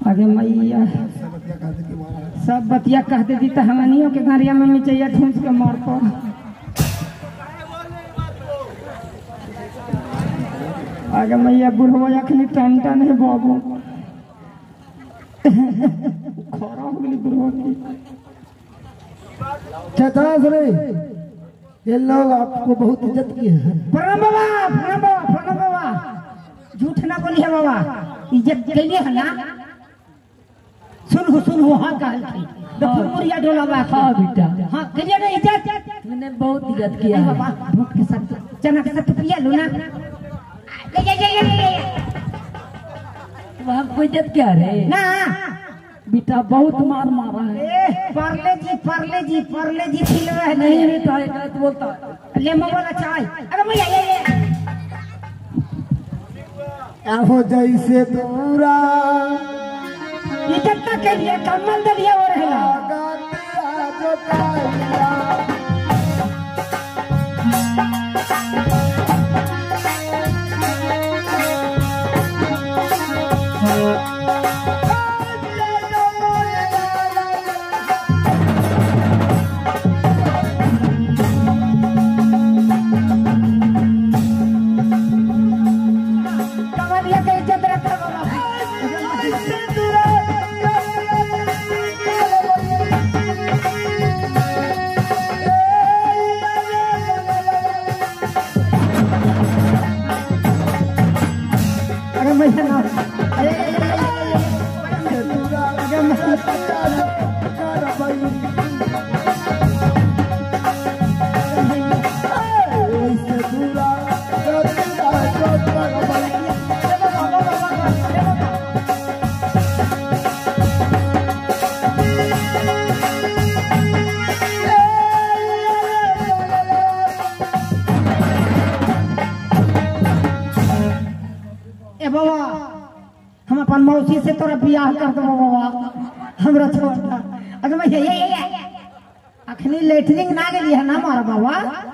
आगे मैया सब बतिया कह देती तो हमनियों के घरिया में मिचैया ठूंस के मार पर आगे मैया बुढ़वा अखनी टन टन है बाबू खरा हो गई बुढ़वा की चताश्री ये लोग आपको बहुत इज्जत किए हैं। प्रणाम बाबा, प्रणाम बाबा, प्रणाम बाबा। झूठ ना बोलिए बाबा, इज्जत के लिए है ना। सुन हो हाँ कहल थी दफर मुरिया डोला बा। हाँ बेटा, हाँ करिए ना इज्जत। मैंने बहुत इज्जत किया है बाबा। भूख के साथ चना के साथ पिया लो ना। ले वहाँ कोई इज्जत क्या रे ना बेटा, बहुत मार मारा है। परले जी खिल रहा है। नहीं बेटा, गलत बोलता ले मोबाइल चाय। अरे भैया ये आहो जैसे दूरा इज्जत के लिए कमल दलिया हो रहेला। हम अपन मौसी से तोरा बियाह कर दो बाबा, हमरा छोटा। अगर मैं ये अखनी लेटरिंग ना गेली है ना मार बाबा।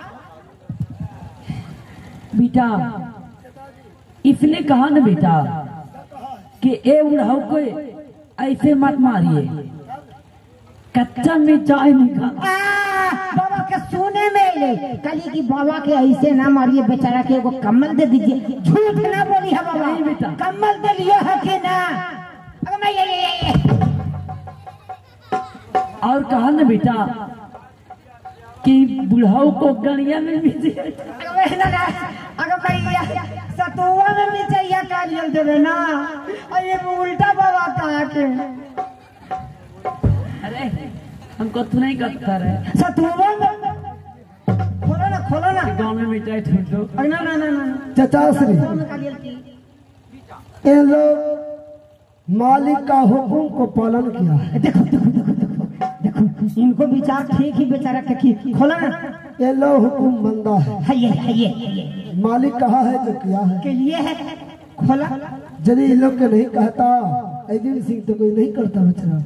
बेटा इसने कहा ना बेटा कि ए बुढ़ाऊ को ऐसे मत मारिए, कच्चा में चाय नहीं खा। बाबा के सुने में ले कली की बाबा के ऐसे ना मारिए, बेचारा के एगो कम्बल दे दीजिए। झूठ ना बोली है बाबा। नहीं बेटा, कम्बल दे लियो है कि ना। अगर मैं ये और कहा ना बेटा कि बुढ़ाऊ को गड़िया में भी अगर मैं सतुआ में भी चाहिए कारियल देवे ना। और ये उल्टा बाबा कहा के अरे हमको तो नहीं करता रहे। सतुआ में खोलो ना गाँव में मिठाई ठूंढ दो। ना चचाश्री ये लोग मालिक का हुक्म को पालन किया है। देखो इनको विचार ठीक ही बेचारा के खोला ना। ये लोग हुक्म मंदा है। ये मालिक कहा है जो किया है के लिए है। खोला यदि इन लोग के नहीं कहता अजीम सिंह तो कोई नहीं करता बेचारा।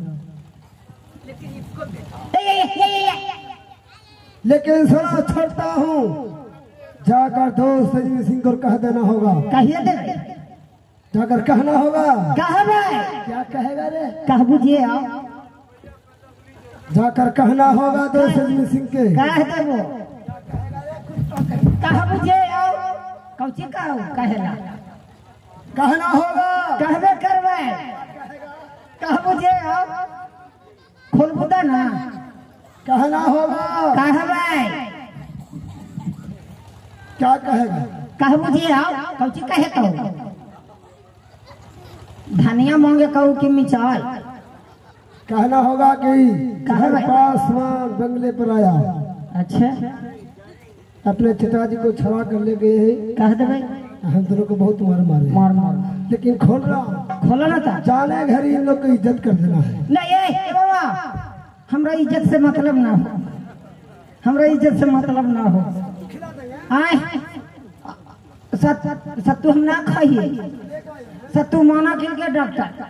लेकिन सर छोड़ता हूँ, जाकर दोस्त अजीम सिंह को कह देना होगा। कहिए दे जाकर कहना होगा। क्या कहेगा रे? कह बुझिए आओ। जाकर कहना होगा दोस्त अजीम सिंह के। कह दे वो कह बुझिए आओ। कौची कहो कहेला कहना होगा। कहबे करवे कह बुझिए आओ। खोल बुदा ना कहना होगा। कहबे क्या कहेगा? कह बुझिए आओ। कौची कहे कहो धनिया मांगे कहू कि मिचाल। कहना होगा कि घर पासवान बंगले पर आया। अच्छा अपने पिताजी को छड़ा कर ले गए हैं। कह देवे हम दोनों को बहुत मार लेकिन खोला ना था। जाने घर इन लोग को इज्जत कर देना है। नहीं बाबा, हमरा इज्जत से मतलब ना हो। हमरा इज्जत से मतलब ना हो। आए सत्तू हम ना खाइए। सत्तू माना किन के डॉक्टर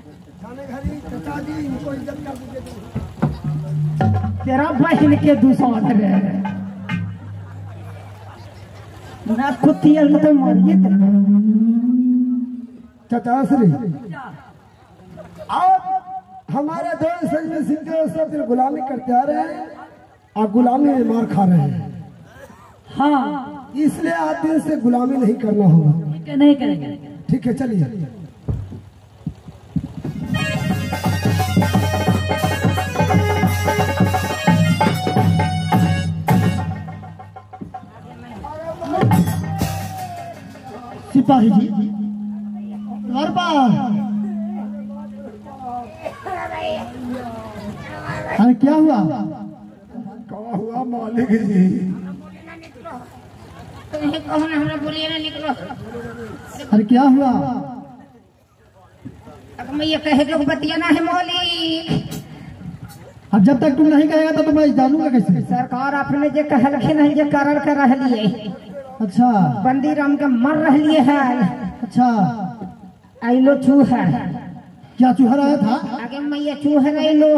तेरा बहन के दूसरा ना कुतियल तो मारिए। चचाश्री आप हमारे दोस्त संजय सिंह के सब दिन गुलामी करते आ रहे हैं और गुलामी में मार खा रहे हैं। हाँ इसलिए आप दिल से गुलामी नहीं करना होगा। नहीं करेंगे। ठीक है चलिए। सिपाही जी द्वार पर। अरे क्या हुआ? क्या हुआ मालिक जी? अरे क्या हुआ? मैं ये कहे जो बतियाना है मौलिक। अब जब तक तुम नहीं कहेगा तो मैं जानूंगा कैसे? सरकार अपने जे कहलखिन है जे करल कर रहलिए। अच्छा बंदी राम के मर रहलिए है। अच्छा आइलो चूहा। क्या चूहा रहा था? आगे मैं ये चूहा आइलो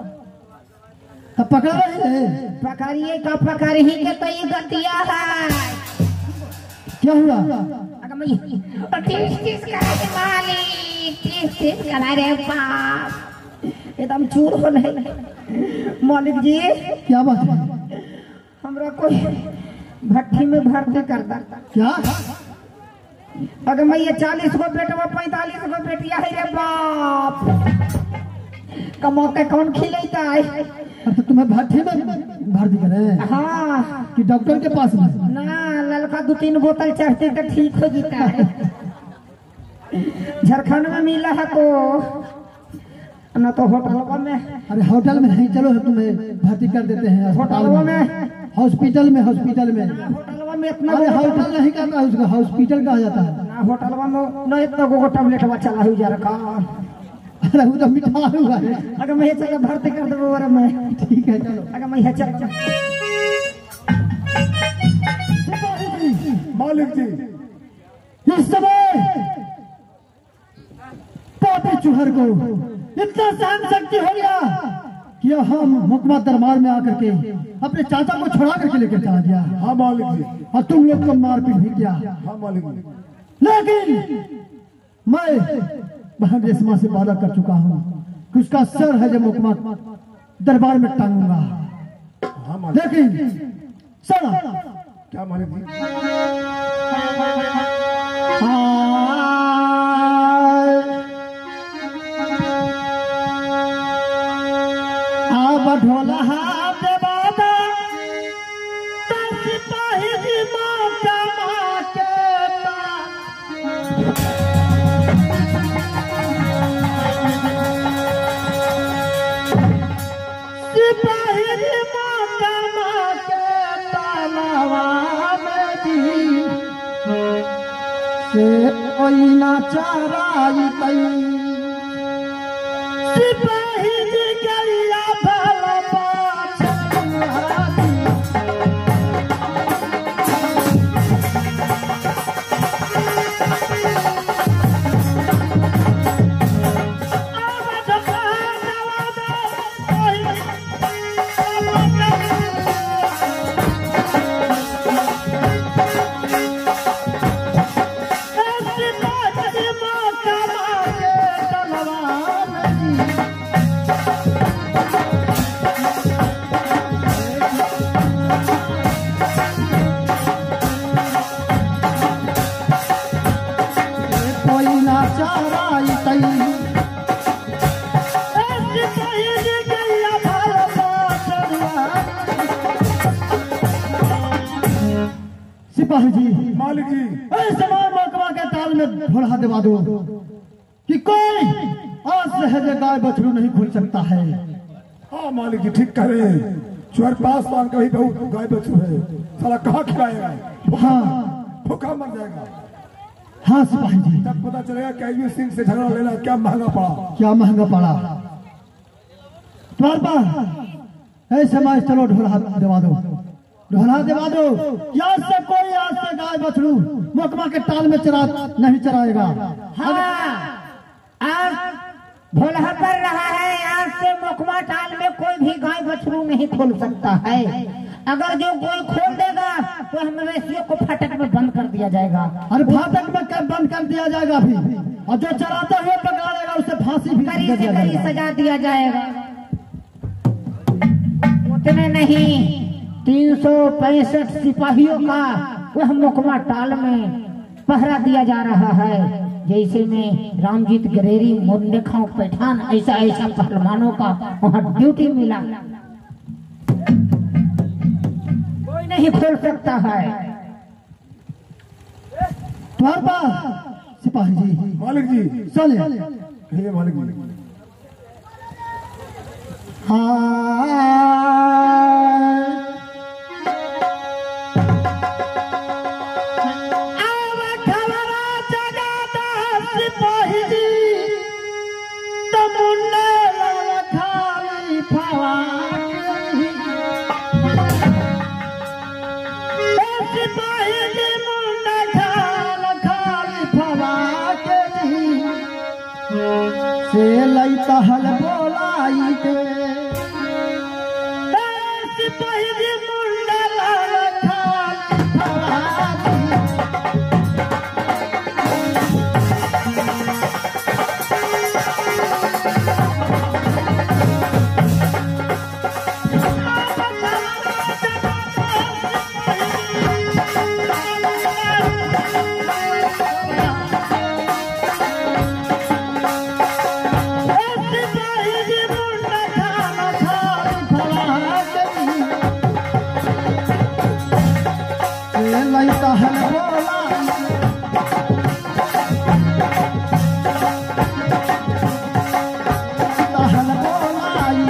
तब पकड़ रहे थे? पकड़िए का पकड़ ही के तो ये गतिया है। क्या हुआ? अगर मैं टीस करा के मालिक टीस करा रे बाप एकदम चूर हो नहीं। मालिक जी क्या बात है? हमरा कोई भट्टी में भर्ती कर दा। क्या? अगर मैं ये 40 को बेटवा 45 को बेटिया है रे बाप कमो के कौन खिलेता है? अब तो तुम्हें भट्टी में भर्ती करे? हाँ कि डॉक्टर के पास में? ना ललका 2-3 बोतल चढ़ते तो ठीक हो जीता है। झारखंड में मिला है तो ना तो होटल में। अरे होटल में नहीं, चलो तुम्हें भर्ती कर देते हैं अस्पताल होटल में। में हॉस्पिटल में हॉस्पिटल में। होटल में इतना अरे होटल नहीं कहता उसको, हॉस्पिटल कहा जाता है। ना होटल में ना इतना को टैबलेट चला हुई जा रखा। अरे वो तो मिठा हुआ है। अगर मैं चल भर्ती कर दूँ और मैं ठीक है चलो। अगर मैं चल मालिक जी इस समय पापी चूहर को इतना सहन शक्ति हो गया कि हम हुकूमत दरबार में आकर के अपने चाचा को छुड़ा करके लेकर चला गया। हाँ मालिक जी। और तुम लोग को मारपीट भी किया। हाँ मालिक जी। लेकिन मैं बहन रेशमा से वादा कर चुका हूँ कि उसका सर है जब हुकूमत दरबार में टांगूंगा। हाँ मालिक। लेकिन सर क्या मालिक जी? ढोला हाथ बाबा सिपाही जी मौका के सिपाही जी मौका के तालावा में दी से कोई ना चराई तई सिपाही जी गैया सिपाही जी। मालिक जी ऐसे महकमा के ताल में घोड़ा दिवा दो कि कोई आज सहज गाय बछड़ू नहीं खुल सकता है। हाँ मालिक जी ठीक करे। चोर पास पान कहीं बहुत गाय बछड़ू है, साला कहाँ खिलाएगा? हाँ भूखा मर जाएगा। हाँ सिपाही जी। तब पता चलेगा कैजू सिंह से झगड़ा लेना क्या महंगा पड़ा। क्या महंगा पड़ा। द्वार पर ऐसे माय चलो ढोला दिवा दो, ढोला दिवा दो। आज से कोई आज से गाय बछड़ू महकमा के ताल में चरा नहीं चराएगा। हाँ आज भोला कर रहा है। आज से मुखमा टाल में कोई भी गाय बछड़ू नहीं खोल सकता है। अगर जो कोई खोल देगा तो हम मवेशियों को फाटक में बंद कर दिया जाएगा। अरे फाटक में कब बंद कर दिया जाएगा अभी? और जो चराता हुआ पकड़ेगा उसे फांसी भी कड़ी दे से दिया कड़ी जाएगा। सजा दिया जाएगा। उतने नहीं, 365 सिपाहियों का वह मुकमा टाल में पहरा दिया जा रहा है। जैसे में रामजीत गरेरी, मुन्ने खां पठान, ऐसा ऐसा पहलवानों का वहाँ ड्यूटी मिला, कोई नहीं खोल सकता है। द्वार पर सिपाही जी मालिक जी, चले। हे मालिक जी, से लैता हल बोलाई के सिपाही जी मुंडा लैता हल बोलाई हल बोलाई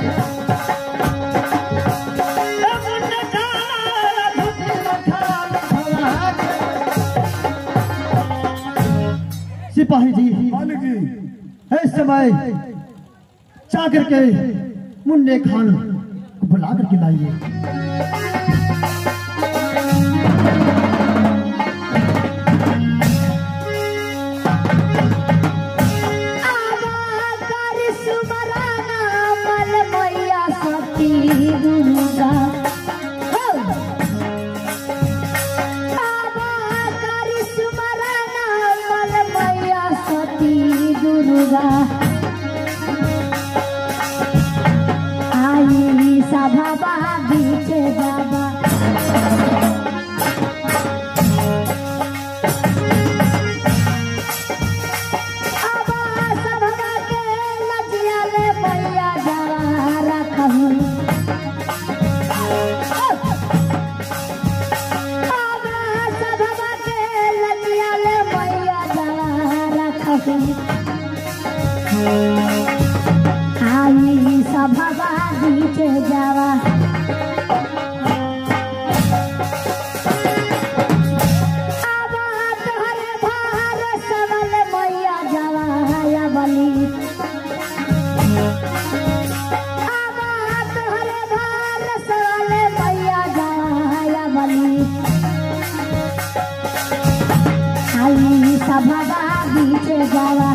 सिपाही जी मालिक जी, इस समय चाकर के मुन्ने खान को बुला करके लाइए। आई सभा बीच बाबा आई सभा बीच जावा सभा बीच जावा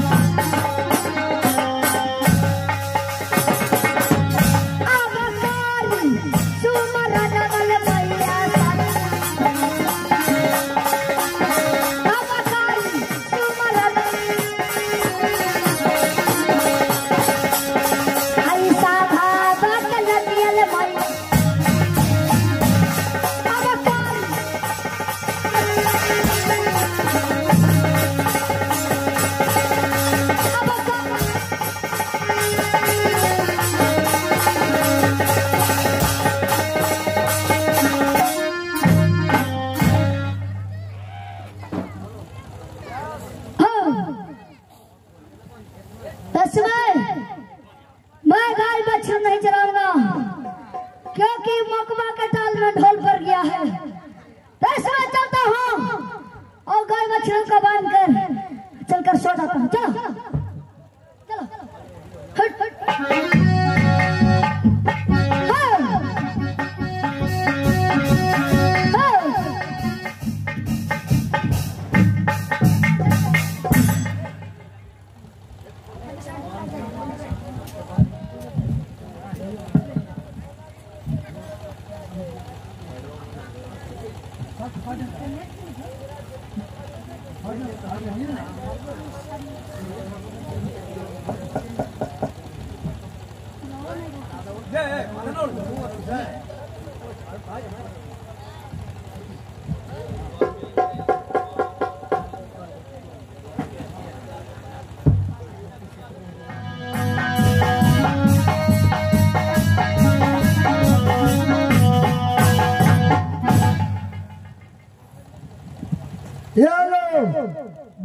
मैं गाय बछड़ा नहीं चलाऊंगा क्योंकि मकबा के टाल में ढोल पड़ गया है। मैं चलता हूँ और गाय बछड़ों का बांध कर चलकर सो जाता हूँ। चलो चलो हट हट हाँ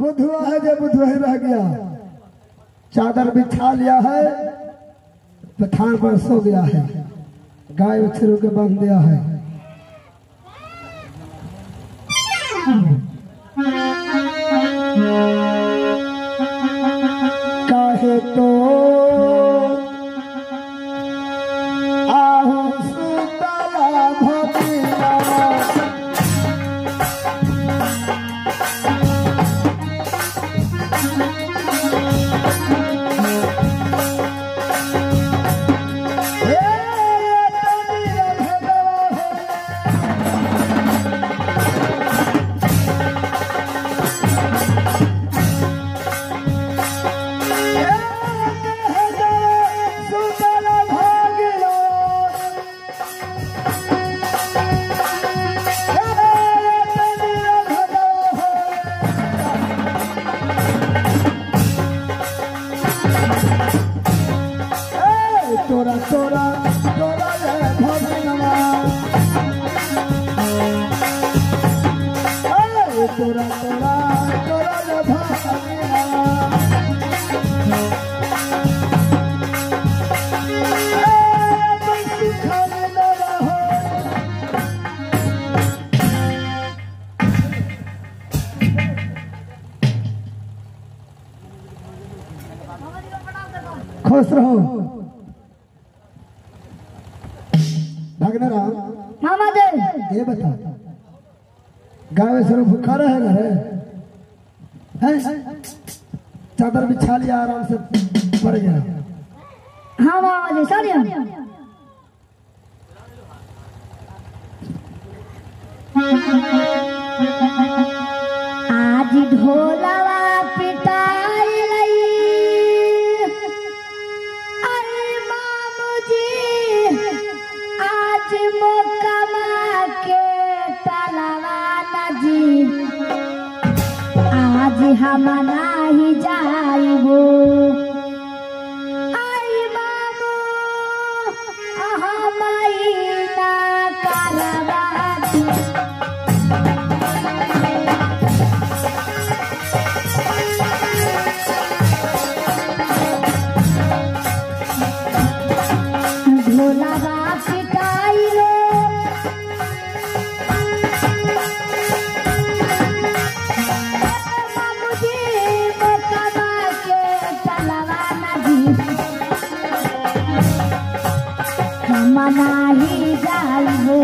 बुधवा है जो बुधवा ही रह गया। चादर बिछा लिया है, पठान पर सो गया है, गाय बछरू के बांध दिया है। काहे तो आहू सुतला भगिया तोरा तोरा तोरा ये भगनवा तोरा तोरा तोरा ये भगनवा बंसी खाने न रहो। खुश रहो भगनरा। मामा दे ये बता, गाय सर भूखा रहेगा रे? हैं? चादर बिछा लिया, आराम से पड़ गया। हाँ मामा जी सारिया आज ढोलवा पिटाई लई अरे मामूजी आज मोकमा के तलवा नजी आज हम नाही जाइबो आई मामू हमाई ना करवाती ढोलवा पिटाई लो मामूजी मोकमा के तलवा नजी हम नाही जाइबो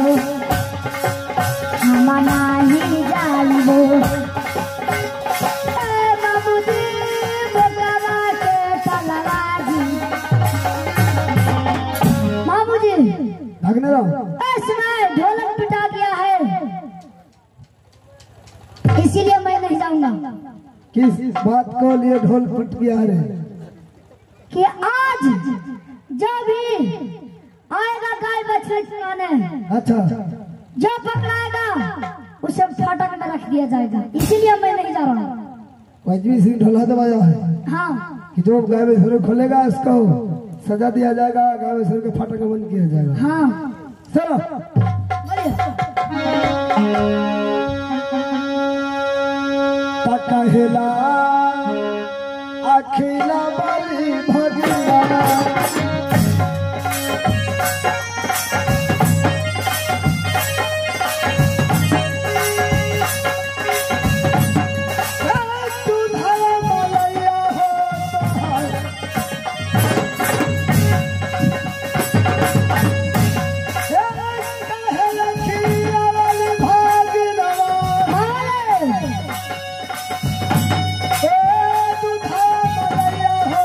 हम नाही जाइबो मामूजी मोकमा के तलवा जी मामूजी भगनरा इसमें ढोलक पिटा गया है इसीलिए मैं नहीं जाऊंगा किस बात को लिए ढोल फट गया रे? कि आज जब भी आएगा गाय बछड़े चुराने अच्छा, जो पकड़ाएगा उसे फाटक में रख दिया जाएगा, इसीलिए मैं नहीं जा रहा हूँ। वजवी सिंह ढोला दबाया है हाँ कि जो गाय में शुरू खोलेगा इसको सजा दिया जाएगा, गाय में शुरू के फाटक में बंद किया जाएगा। हाँ चलो कहेला अखिला बलि भगवान तू धर्म लैया हो कहेला खिया बलि भगवान तू धर्म लैया हो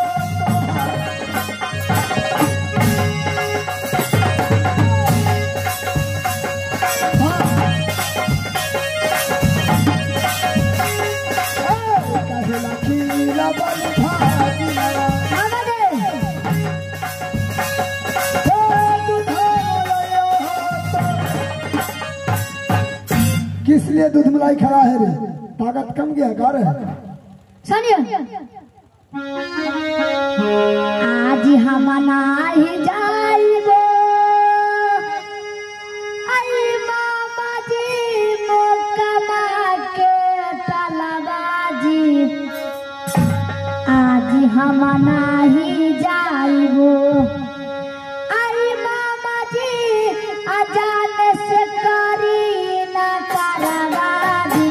कहेला खिया बलि भगवान मामा दे किस लिए दूध मलाई खड़ा है रे? ताकत कम गया का रे? सुनिए आज हम नाही जाइबो आई मामा जी मोकमा के तलवा जी हम नाही जाइबो अरे मामा जी अजान से करी ना करवादी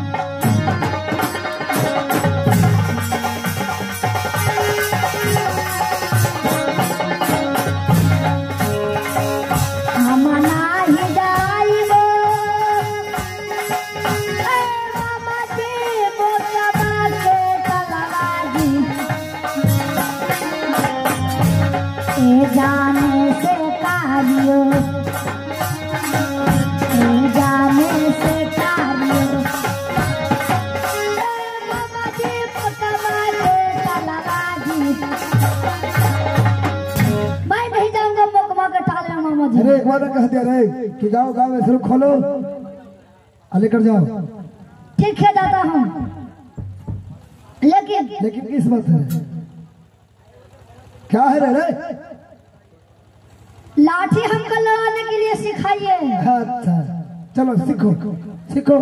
हम नाही जाइबो मामा जी मोकबा के तलवादी ए जाने से कारियो ए जाने से कारियो मामा जी मोकबा के तलवादी मैं नहीं जाऊंगा मोकबा के टाल में मामा जी अरे एक बार कह दिया रे कि जाओ गाँव में शुरू खोलो लेकर जाओ। ठीक है जाता हूँ लेकिन लेकिन किस बात है क्या है रे लाठी हमको लड़ाने के लिए सिखाइए। अच्छा चलो सीखो सीखो।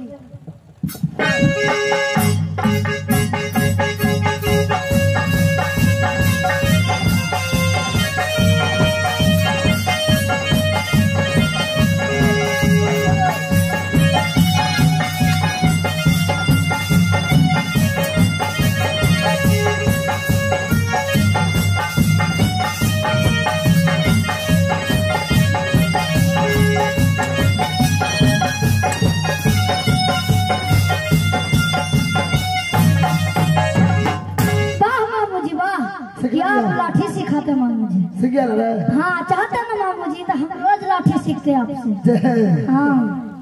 वाह मामू जी वाह क्या आप लाठी सिखाते मामू जी। सीख गया रे हाँ चाहते ना मामू जी तो हम रोज लाठी सीखते आपसे। जय। हाँ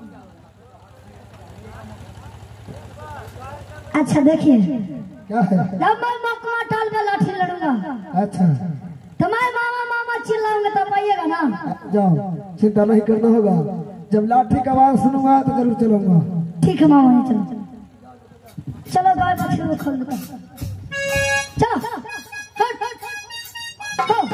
अच्छा देखिए क्या है जब मैं मकमा टाल में लाठी लड़ूंगा अच्छा तो मैं मामा मामा चिल्लाऊंगा तब आइएगा ना। जाओ चिंता नहीं करना होगा जब लाठी का आवाज सुनूंगा तो जरूर चलूंगा। ठीक है मामा जी चलो चलो गाय बछड़े को खोल देता चलो हट, हट, हो।